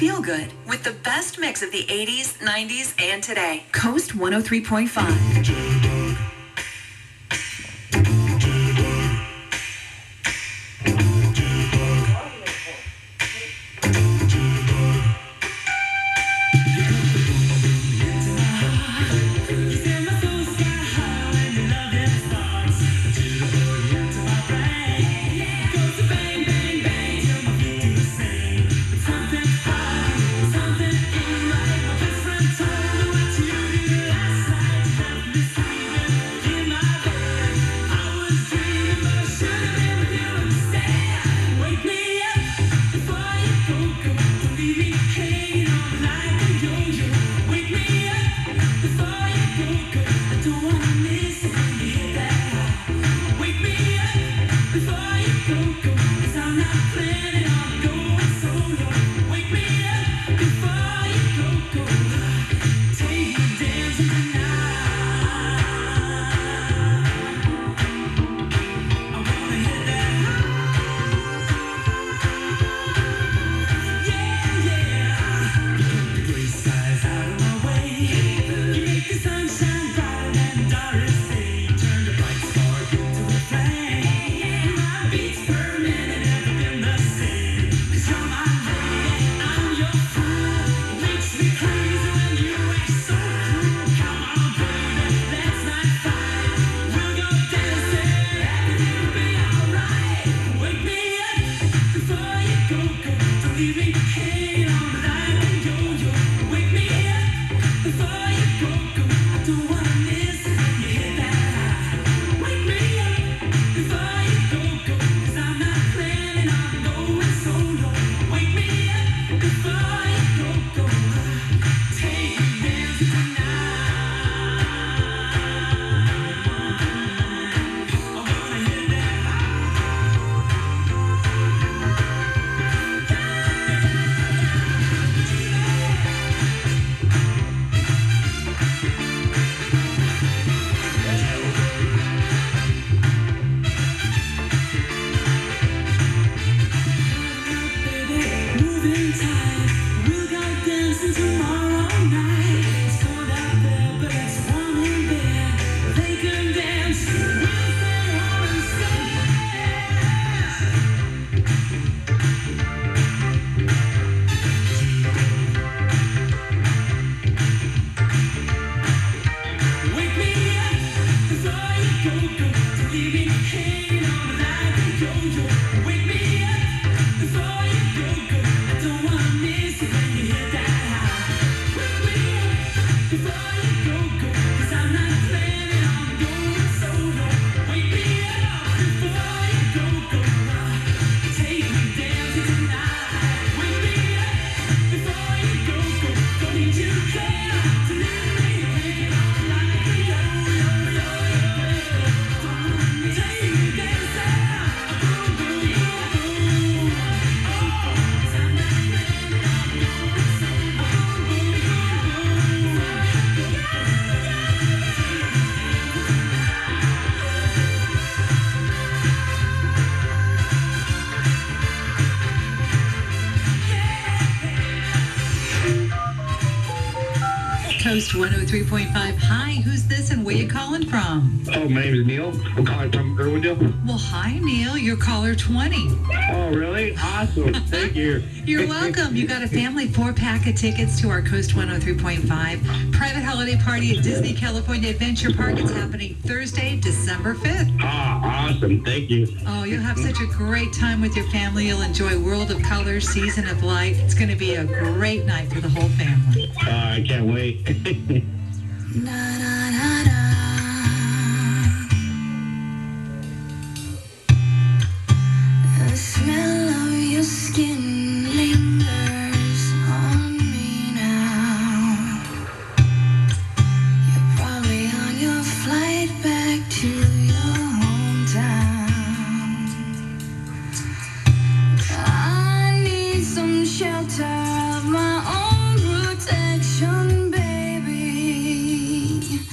feel good with the best mix of the 80s, 90s, and today. KOST 103.5. KOST 103.5. Hi, who's this and where you calling from? Oh, my name is Neil. I'm calling from Irwindale. Well, hi, Neil. You're caller 20. Oh, really? Awesome. Thank you. You're welcome. You got a family 4-pack of tickets to our KOST 103.5 private holiday party at Disney California Adventure Park. It's happening Thursday, December 5th. Ah, awesome. Thank you. Oh, you'll have such a great time with your family. You'll enjoy World of Colors, Season of Light. It's going to be a great night for the whole family. I can't wait. The smell of your skin lingers on me now. You're probably on your flight back to your hometown. I need some shelter of my own protection, baby.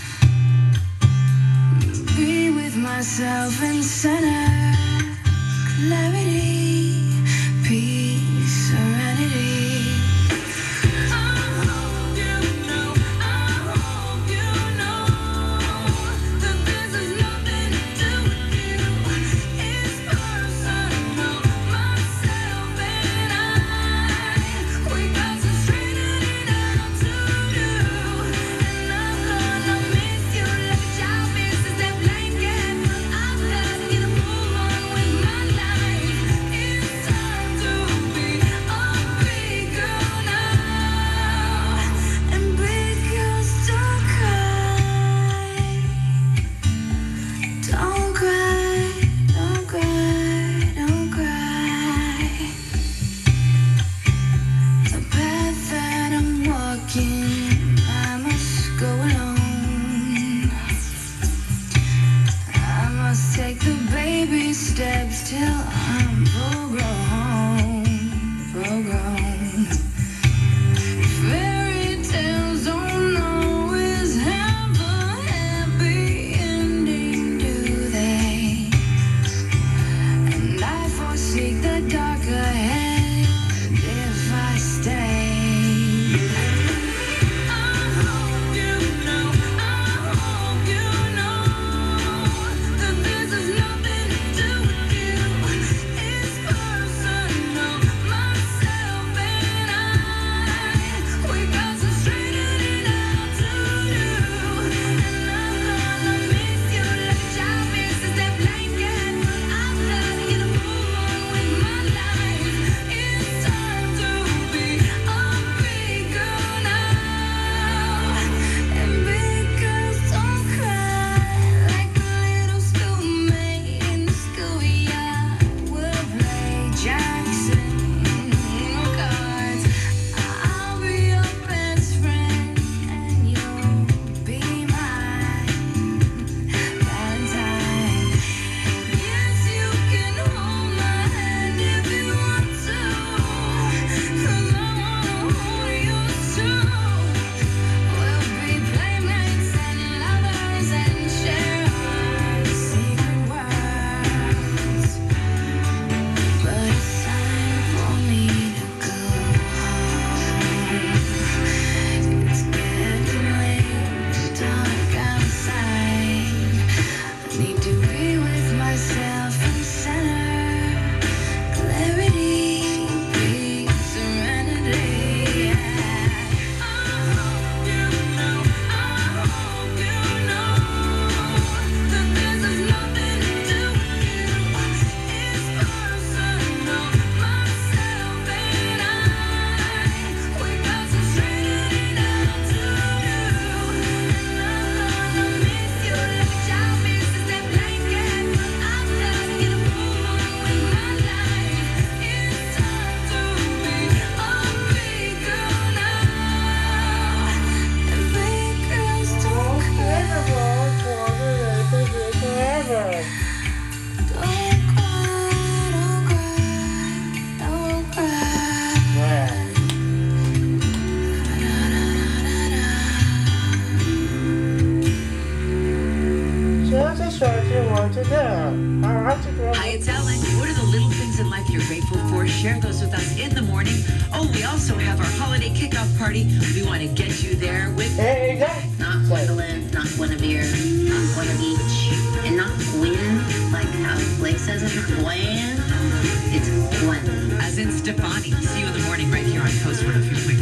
Hi, it's Ellen. What are the little things in life you're grateful for? Share those with us in the morning. Oh, we also have our holiday kickoff party. We want to get you there with... Not Gwendolyn, not Guinevere, not Guinevere, and not Gwen, like how Blake says it, not Gwen. It's Gwen. As in Stefani. See you in the morning right here on KOST 103.5.